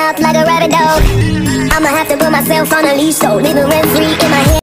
mouth like a rabbit dog. I'ma have to put myself on a leash, so living rent free in my head.